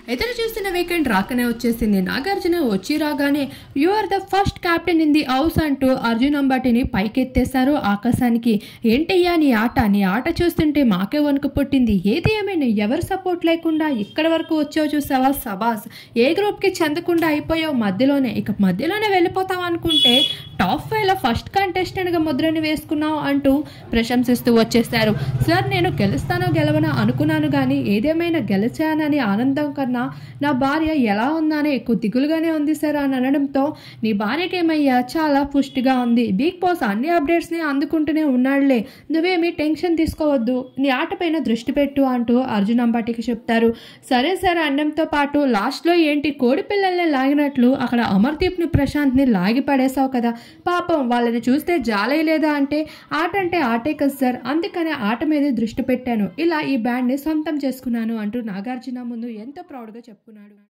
ఎదురు చూస్తున్న వీకెండ్ రాకనే వచ్చేసింది. నాగార్జున వచ్చి రాగానే you are the first captain in the house అంటూ అర్జున్ అంబాటిని పైకెత్తేశారు ఆకాశానికి. ఏంటయ్యా నీ ఆట చూస్తుంటే మాకే వణుకు పుట్టింది. ఏది ఏమైనా ఎవరు సపోర్ట్ లేకుండా ఇక్కడి వరకు వచ్చావు చూసావా సబాస్. ఏ గ్రూప్కి చెందకుండా అయిపోయావు మధ్యలోనే. ఇక మధ్యలోనే వెళ్ళిపోతావు అనుకుంటే టాప్ 5లో ఫస్ట్ కంటెస్టెంట్గా ముద్రని వేసుకున్నావు అంటూ ప్రశంసిస్తూ వచ్చేశారు. సార్ నేను గెలుస్తానో గెలవనో అనుకున్నాను కానీ ఏదేమైనా గెలిచానని ఆనందం కన్నా నా భార్య ఎలా ఉందా అని ఎక్కువ దిగులుగానే ఉంది సార్ అని అనడంతో నీ భార్యకేమయ్యా చాలా పుష్టిగా ఉంది. బిగ్ బాస్ అన్ని అప్డేట్స్ని అందుకుంటూనే ఉన్నాడులే, నువ్వేమీ టెన్షన్ తీసుకోవద్దు, నీ ఆటపైన దృష్టి పెట్టు అంటూ అర్జున్ అంబాటికి చెప్తారు. సరే సార్ అనడంతో పాటు లాస్ట్లో ఏంటి కోడి పిల్లల్ని లాగినట్లు అక్కడ అమర్దీప్ని ప్రశాంత్ని లాగి పడేశావు కదా, పాపం వాళ్ళని చూస్తే జాలే లేదా అంటే ఆట అంటే ఆటే కదా సార్, అందుకనే ఆట మీద దృష్టి పెట్టాను, ఇలా ఈ బ్యాండ్ని సొంతం చేసుకున్నాను అంటూ నాగార్జున ముందు ఎంతో ప్రౌడ్గా చెప్పుకున్నాడు.